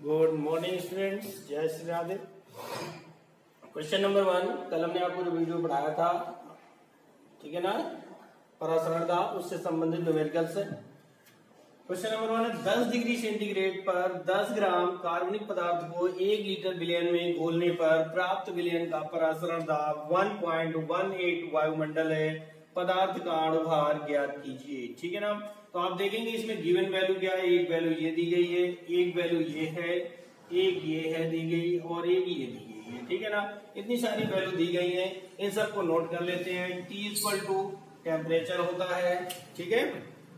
Good morning students, जय Shri Radhe. Question number 1, कल हमने आपको जो वीडियो पढ़ाया था, ठीक है ना, परासरण दाब, उससे संबंधित न्यूमेरिकल्स है। क्वेश्चन नंबर 1 है 10 डिग्री सेंटीग्रेड पर 10 ग्राम कार्बनिक पदार्थ को 1 लीटर विलयन में घोलने पर प्राप्त विलयन का परासरण दाब 1.18 वायुमंडल है। पदार्थ का अणुभार ज्ञात कीजिए। ठीक है ना। तो आप देखेंगे इसमें गिवन वैल्यू क्या है। एक वैल्यू ये दी गई है, एक वैल्यू ये है, एक ये है दी गई और एक ये दी गई है। ठीक है ना। इतनी सारी वैल्यू दी गई है, इन सबको नोट कर लेते हैं। T इक्वल टू टेम्परेचर होता है। ठीक है,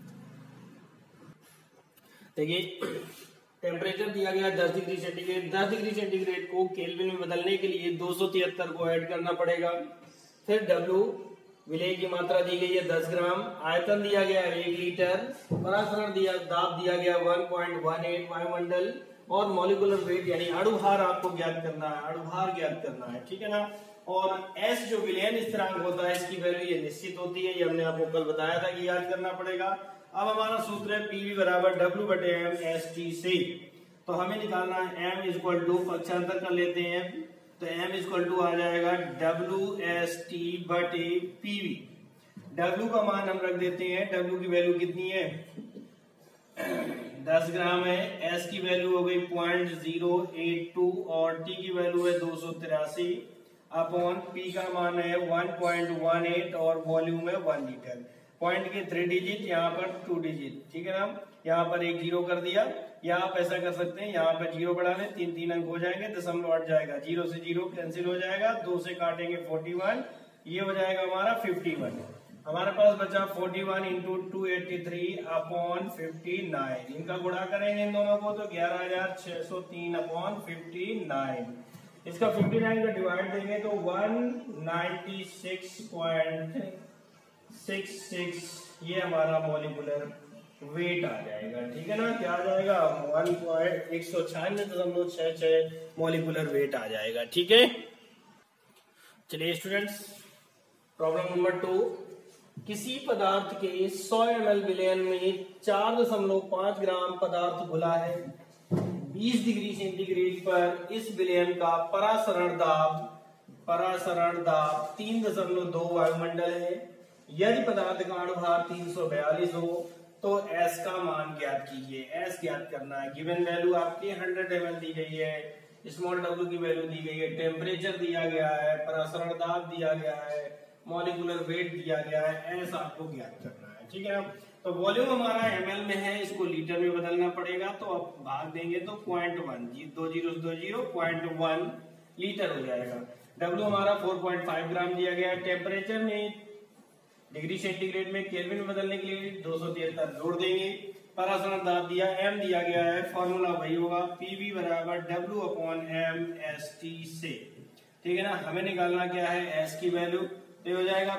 देखिए टेम्परेचर दिया गया 10 डिग्री सेंटीग्रेड। 10 डिग्री सेंटीग्रेड को केल्विन में बदलने के लिए 273 को ऐड करना पड़ेगा। फिर W विलय की मात्रा दी गई है 10 ग्राम, आयतन दिया गया 1 लीटर, परासरण दाब दिया गया 1.18 वायुमंडल और मॉलिक्यूलर वेट यानी अणुभार आपको ज्ञात करना है, अणुभार ज्ञात करना है। ठीक है ना। और S जो विलयन स्थिरांक होता है, इसकी वैल्यू ये निश्चित होती है, ये हमने आपको कल बताया था कि याद करना पड़ेगा। अब हमारा सूत्र है PV बराबर W/m ST से। तो हमें निकालना है M इक्वल टू, पक्षांतर कर लेते हैं, तो M इक्वल टू आ जाएगा WST/PV। W का मान हम रख देते हैं, W की वैल्यू कितनी है 10 ग्राम है, S की वैल्यू हो गई 0.082 और T की वैल्यू है 283 अपॉन P का मान है 1.18 और वॉल्यूम है 1 लीटर। पॉइंट के 3 डिजिट, यहाँ पर 2 डिजिट। ठीक है ना। यहाँ पर एक 0 कर दिया, या आप ऐसा कर सकते हैं, यहाँ पर 0 बढ़ा लें, 3 अंक हो जाएंगे, दशमलव हट जाएगा, 0 से 0 कैंसिल हो जाएगा, 2 से काटेंगे 41, ये हो जाएगा हमारा 51। हमारे पास बचा 41 इंटू 283 अपॉन 59। इनका गुणा करेंगे इन दोनों को तो 11,603 अपॉन 59। इसका 59 का डिवाइड देंगे तो 196.66 ये हमारा मॉलिक्यूलर वेट आ जाएगा। ठीक है ना। क्या आ जाएगा 196.66 मॉलिक्यूलर वेट आ जाएगा। ठीक है। चलिए स्टूडेंट्स, प्रॉब्लम नंबर 2, किसी पदार्थ के 100 ml विलयन में 4.5 ग्राम पदार्थ घुला है। 20 डिग्री सेंटीग्रेड पर इस विलयन का परासरण दाब 3.2 वायुमंडल है। यदि पदार्थ का अणुभार 342 हो तो S का मान ज्ञात कीजिए। S ज्ञात करना है। गिवन वैल्यू आपकी 100 ml दी गई है, स्मॉल w की वैल्यू दी गई है, टेम्परेचर दिया गया है, परासरण दाब दिया गया है, मॉलिक्यूलर वेट दिया गया है, S आपको ज्ञात करना है। ठीक है ना। तो वॉल्यूम हमारा ml में है, इसको लीटर में बदलना पड़ेगा, तो अब भाग देंगे तो 0.1, 2 0 2 0 0.1 लीटर हो जाएगा। W हमारा 4.5 ग्राम दिया गया है। टेम्परेचर में डिग्री सेंटीग्रेड में केल्विन में बदलने के लिए 273 जोड़ देंगे। परासरण दाब दिया, M दिया गया है, फॉर्मूला वही होगा PV बराबर W/m ST से। ठीक है ना। हमें निकालना क्या है S की वैल्यू, तो हो जाएगा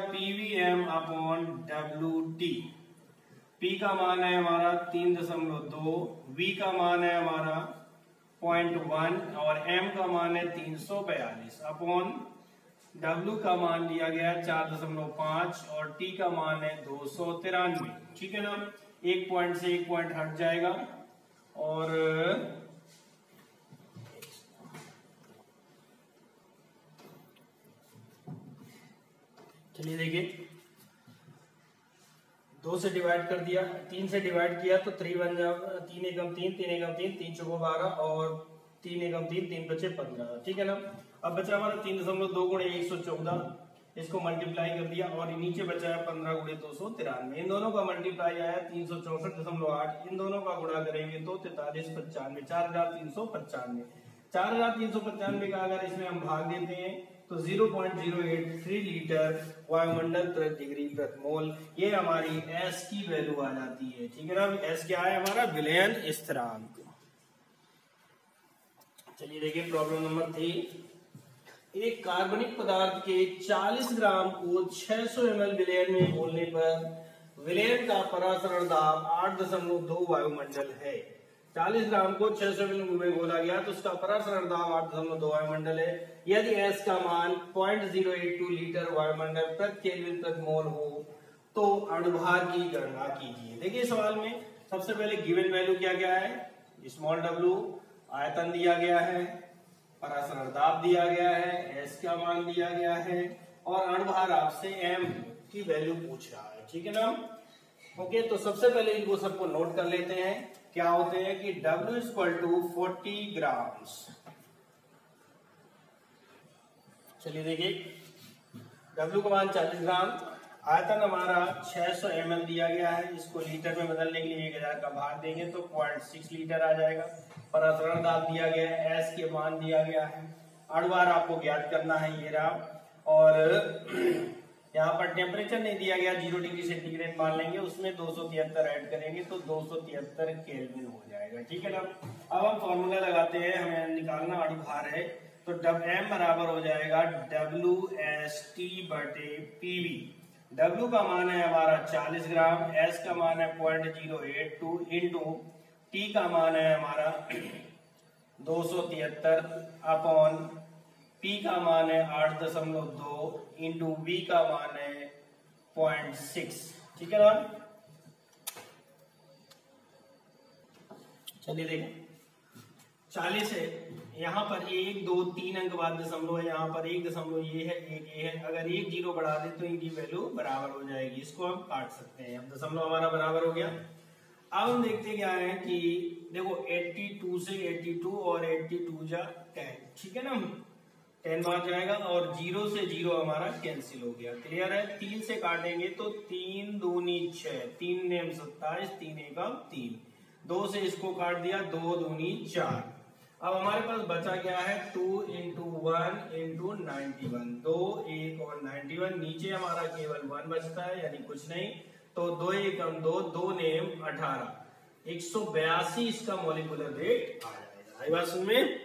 PVm/WT। P का मान है हमारा 3.2, V का मान है हमारा 0.1 और M का मान है 342 अपॉन W का मान दिया गया 4.5 और T का मान है 293। ठीक है ना। एक पॉइंट से एक पॉइंट हट जाएगा और चलिए देखिए, 2 से डिवाइड कर दिया, 3 से डिवाइड किया तो 3 बन जाएगा, 3 एकम 3, 3 एकम 3, 3 चौको 12 और 3 एकम 3, 3 बचे 15। ठीक है ना। अब बचा हमारा 3.2 गुणे 114, इसको मल्टीप्लाई कर दिया और नीचे बचा है 15 गुणे 293। इन दोनों का मल्टीप्लाई आया 364.8, इन दोनों का गुणा करेंगे तो 4395, 4395। 4395 का अगर इसमें हम भाग देते हैं तो 0.083 लीटर वायुमंडल प्रति डिग्री प्रति मोल, ये हमारी S की वैल्यू आ जाती है। ठीक है ना। S क्या है हमारा विलयन स्थिरांक। चलिए देखिए प्रॉब्लम नंबर 3, एक कार्बनिक पदार्थ के 40 ग्राम को 600 ml विलयन में घोलने पर विलयन का परासरण दाब 8.2 वायुमंडल है। 40 ग्राम को 600 ml में घोला गया तो उसका परासरण दाब 8.2 वायुमंडल है। यदि S का मान 0.082 लीटर वायुमंडल प्रति केल्विन प्रति मोल हो तो अणुभार की गणना कीजिए। देखिए सवाल में सबसे पहले गिवन वैल्यू क्या क्या है, स्मॉल w आयतन दिया गया है, परासरण दाब दिया गया है, एस का मान दिया गया है और अणुभार आपसे एम की वैल्यू पूछ रहा है। ठीक है ना। ओके, तो सबसे पहले इनको सबको नोट कर लेते हैं। क्या होते हैं कि W = 40 ग्राम। चलिए देखिए, W का मान 40 ग्राम, आयतन हमारा 600 ml दिया गया है। इसको लीटर में बदलने के लिए 1000 का भाग देंगे तो 0.6 लीटर आ जाएगा। परासरण दाब दिया गया है, एस के मान दिया गया है, अणुभार आपको ज्ञात करना है ये रहा। और यहाँ पर टेम्परेचर नहीं दिया गया, 0 डिग्री सेंटीग्रेड मान लेंगे, उसमें 273 ऐड करेंगे तो 273 केल्विन हो जाएगा। ठीक है ना। अब हम फॉर्मूला लगाते हैं, हमें निकालना अणुभार है, तो M बराबर हो जाएगा WST/PV। W का मान है हमारा 40 ग्राम, S का मान है 0.082 इंटू T का मान है हमारा 273 अपॉन P का मान है 8.2 इंटू V का मान है 0.6। ठीक है ना। चलिए देखें, 40 है, यहाँ पर 1 2 3 अंक बाद दशमलव है, यहाँ पर 1 दशमलव ये है, 1 ये है। अगर 1 0 बढ़ा दे तो इनकी वैल्यू बराबर हो जाएगी, इसको हम काट सकते हैं। अब दशमलव हमारा बराबर हो गया। अब हम देखते क्या है कि देखो 82 से 82 और 82 जा 10, ठीक है ना, 10 बार जाएगा और 0 से 0 हमारा कैंसिल हो गया। क्लियर है। 3 से काटेंगे तो 3 दूनी 6, 3 नेम 27, 3 एकम 3, 2 से इसको काट दिया, 2 दूनी 4। अब हमारे पास बचा क्या है 2 × 1 × 91, 2 1 और 91, नीचे हमारा केवल 1 बचता है यानी कुछ नहीं, तो 2 एकम 2, 2 नेम 18, 182 इसका मॉलिक्यूलर वेट आ जाएगा। आई बात समझ में।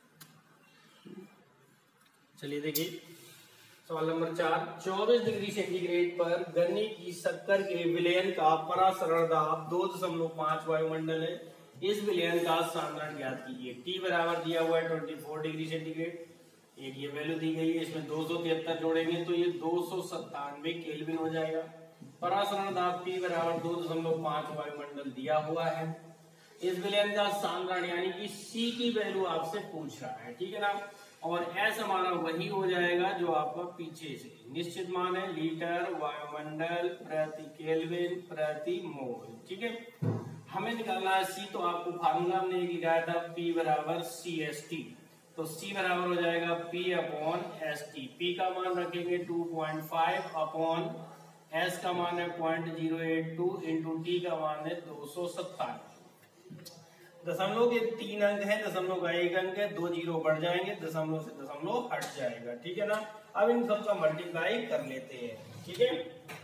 चलिए देखिए सवाल नंबर 4, 24 डिग्री सेंटीग्रेड पर गन्ने की शक्कर के विलयन का परासरण दाब 2.5 वायुमंडल है। इस विलयन का सांद्रण ज्ञात कीजिए। T बराबर दिया हुआ है 24 डिग्री सेंटीग्रेड, एक ये वैल्यू दी गई है, इसमें 273 जोड़ेंगे तो ये 297 केल्विन हो जाएगा। परासरण दाब P बराबर 2.5 वायुमंडल दिया हुआ है। इस विलयन का सांद्रण यानी कि C की वैल्यू आपसे पूछ रहा है। ठीक है ना। और S हमारा वही हो जाएगा जो आपका पीछे से निश्चित मान है, लीटर वायुमंडल प्रति केल्विन प्रति मोल। ठीक है। हमें निकालना है C, तो आपको फार्मूला हमने एक लिखाया था P बराबर CST, तो C बराबर हो जाएगा P/ST। P का मान रखेंगे 2.5 अपॉन S का मान है 0.082 इंटू T का मान है 297। दशमलव के 3 अंक है, दशमलव का 1 अंक है, 2 0 बढ़ जाएंगे, दशमलव से दशमलव हट जाएगा। ठीक है ना। अब इन सबका मल्टीप्लाई कर लेते हैं। ठीक है।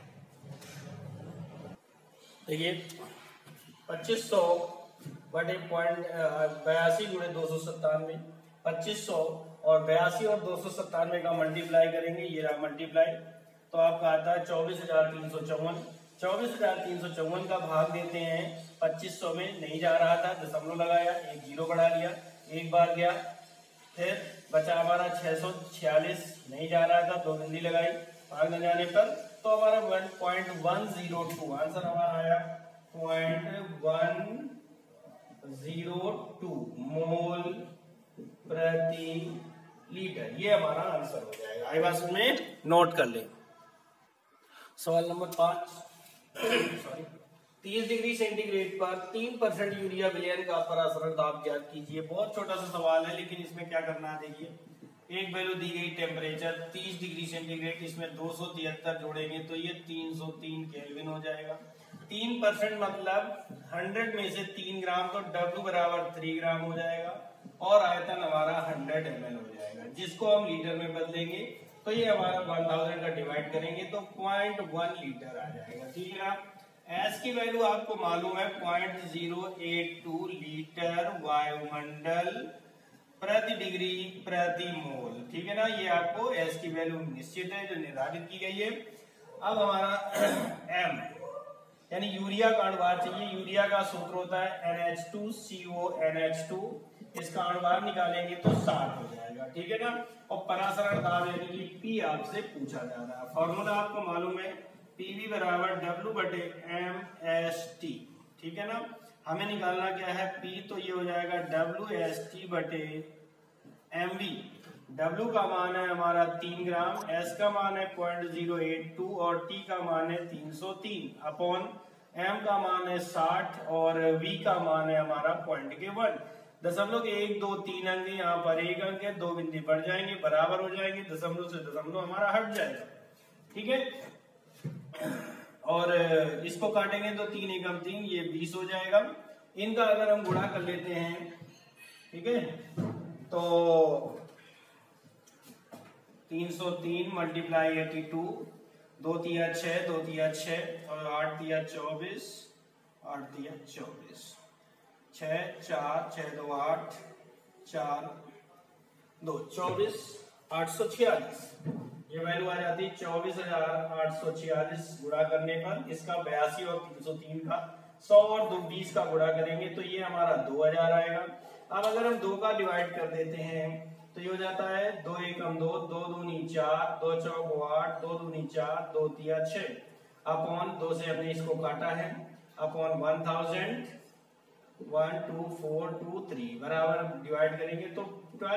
देखिए 2500 बटे 82 गुणे 297, 2500 और 82 और 297 का मल्टीप्लाई करेंगे, ये रहा मल्टीप्लाई, तो आपका आता है 24,354। 24,354 का भाग देते हैं 2500 में, नहीं जा रहा था, दशमलव लगाया, 1 0 बढ़ा लिया, एक बार गया, फिर बचा हमारा 646, नहीं जा रहा था, 2 बिंदी लगाई, भाग न जाने पर तो हमारा 1.102 आंसर हमारा आया 0.102 मोल प्रति लीटर, ये हमारा आंसर हो जाएगा। आई बात में नोट कर ले। सवाल नंबर 5, सॉरी 30 डिग्री सेंटीग्रेड पर 3% यूरिया विलयन का परासरण दाब ज्ञात कीजिए। बहुत छोटा सा सवाल है लेकिन इसमें क्या करना है, देखिए एक वैल्यू दी गई टेम्परेचर 30 डिग्री सेंटीग्रेड, इसमें 273 जोड़ेंगे तो ये 303 केल्विन हो जाएगा। 3% मतलब 100 में से 3 ग्राम, तो W बराबर 3 ग्राम हो जाएगा और आयतन हमारा 100 ml हो जाएगा, जिसको हम लीटर में बदलेंगे तो ये हमारा 1000 का डिवाइड करेंगे तो 0.1 लीटर आ जाएगा। ठीक है ना। S की वैल्यू आपको मालूम है 0.082 लीटर वायुमंडल प्रति डिग्री प्रति मोल। ठीक है ना। ये आपको S की वैल्यू निश्चित है जो निर्धारित की गई है। अब हमारा M यानी यूरिया का अणुभार चाहिए। यूरिया का सूत्र होता है NH2CONH2, इसका अणुभार निकालेंगे तो 60 हो जाएगा। ठीक है ना। और परासरण दाब यानी कि P आपसे पूछा जा रहा है। फॉर्मूला आपको मालूम है PV बराबर W/MST। ठीक है ना। हमें निकालना क्या है P, तो ये हो जाएगा WST बटे MV। W का मान है हमारा 3 ग्राम, S का मान है 0.082 और T का मान है 303 अपॉन M का मान है 60 और V का मान है हमारा 0.1। दशमलव के 1 2 3 अंक यहाँ पर 1 अंक है, 2 बिंदु बढ़ जाएंगे, बराबर हो जाएंगे, दशमलव से दशमलव हमारा हट जाएगा। ठीक है, और इसको काटेंगे तो 3 एकम 3, ये 20 हो जाएगा। इनका अगर हम गुणा कर लेते हैं, ठीक है, तो 303 मल्टीप्लाई 82, 2 तिया 6, 2 तिया 6 और 8 तिया 24, 8 तिया 24, 6 4 6 2 8 4 2 24 846, ये वैल्यू आ जाती है 24,846 गुणा करने पर। इसका 82 और 303 का 100 और 20 का गुणा करेंगे तो ये हमारा 2000 आएगा। अब अगर हम 2 का डिवाइड कर देते हैं तो ये हो जाता है 2 एकम 2, 2 दूनी 4, 2 चौको 8, 2 दूनी 4, 2 तिया 6 अपॉन 2 से हमने इसको काटा है अपॉन 1000, 1 2 4 2 3 बराबर डिवाइड करेंगे तो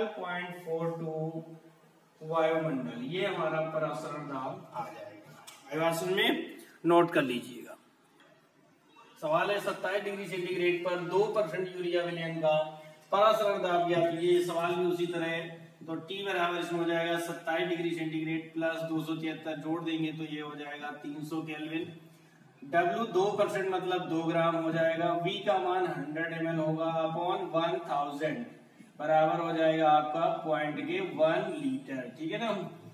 12.42 वायुमंडल, ये हमारा परासरण दाब आ जाएगा। अभिभाषण में नोट कर लीजिएगा। सवाल है 27 डिग्री सेंटीग्रेड पर 2% यूरिया विलयन का परासरण दाब ज्ञात कीजिए। ये सवाल भी उसी तरह है, तो T बराबर इसमें हो जाएगा 27 डिग्री सेंटीग्रेड प्लस 273 जोड़ देंगे तो ये हो जाएगा 300 केल्विन। W 2% मतलब 2 ग्राम हो जाएगा। V का मान 100 ml होगा अपॉन 1000 बराबर हो जाएगा आपका पॉइंट के 1 लीटर। ठीक है ना।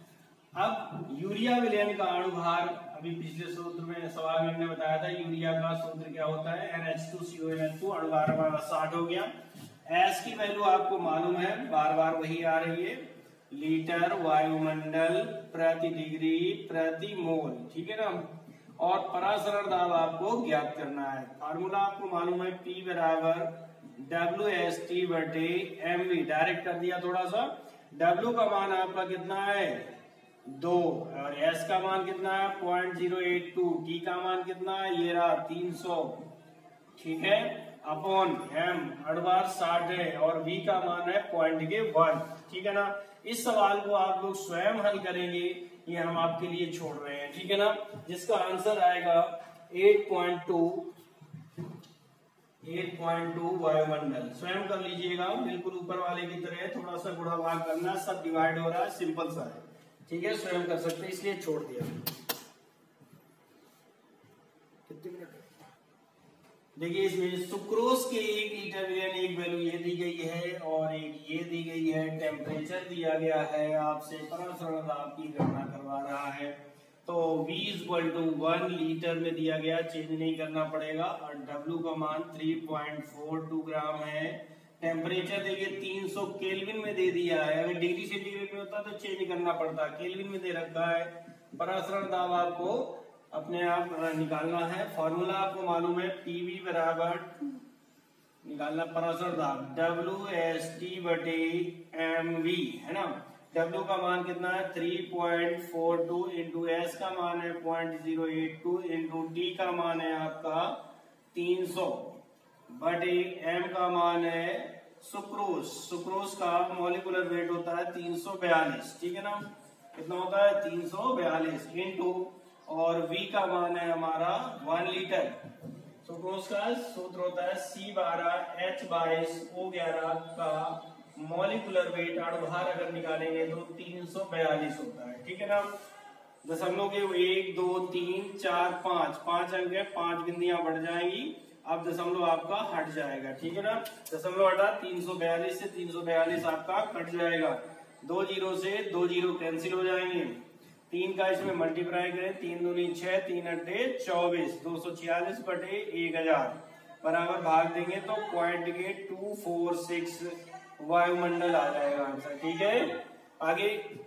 अब यूरिया विलयन का अणुभार, अभी पिछले सूत्र में सवाल में हमने बताया था यूरिया का सूत्र क्या होता है, NH2CONH2, अणुभार हमारा 60 हो गया। S की वैल्यू आपको मालूम है, बार बार वही आ रही है, लीटर वायुमंडल प्रति डिग्री प्रति मोल। ठीक है ना। और परासरण दाब आपको ज्ञात करना है। फार्मूला आपको मालूम है P बराबर WST बटे MV, डायरेक्ट कर दिया थोड़ा सा। W का मान आपका कितना है 2 और S का मान कितना है 0.082, T का मान कितना है ये रहा 300, ठीक है, अपॉन M अणुभार 60 है और V का मान है पॉइंट के 1। ठीक है ना। इस सवाल को आप लोग स्वयं हल करेंगे, ये हम आपके लिए छोड़ रहे हैं। ठीक है ना। जिसका आंसर आएगा 8.2 वायुमंडल। स्वयं कर लीजिएगा, बिल्कुल ऊपर वाले की तरह थोड़ा सा गुणा भाग करना, सब डिवाइड हो रहा है, सिंपल सा है। ठीक है, स्वयं कर सकते हैं, इसलिए छोड़ दिया। कितने मिनट देखिए, इसमें सुक्रोज के 1 लीटर विलयन एक वैल्यू ये दी गई है और एक ये दी गई है, टेम्परेचर दिया गया है, आपसे परासरण दाब की गणना करवा रहा है। तो V = 1 लीटर में दिया गया, चेंज नहीं करना पड़ेगा। और W का मान 3.42 ग्राम है। टेम्परेचर देखिए 300 केल्विन में दे दिया है, अगर डिग्री सेंटीग्रेड में होता तो चेंज करना पड़ता, केल्विन में दे रखा है। परासरण दाब आपको अपने आप निकालना है। फॉर्मूला आपको मालूम है, PV बराबर निकालना परासरण दाब WST बटे MV, है ना। W का मान कितना है 3.42 इंटू S का मान है 0.082 इंटू T का मान है आपका 300 बटे M का मान है सुक्रोज। सुक्रोज का मॉलिक्यूलर वेट होता है 342। ठीक है ना। कितना होता है 342 इंटू, और V का मान है हमारा 1 लीटर। सुक्रोज का सूत्र होता है C12H22O11 का मॉलिक्यूलर वेट अणुभार अगर निकालेंगे तो 342 होता है। ठीक है ना। दशमलव के 1 2 3 4 5 अंक है, 5 बिंदियां बढ़ जाएंगी, अब दशमलव आपका हट जाएगा। ठीक है ना। दशमलव हटा 342 से 342 आपका कट जाएगा। 2 जीरो से 2 जीरो कैंसिल हो जाएंगे। 3 का इसमें मल्टीप्लाई करें, 3 दूनी 6, 3 अट्ठे 24, 246 बटे 1000 बराबर भाग देंगे तो पॉइंट के 246 वायुमंडल आ जाएगा आंसर। ठीक है। आगे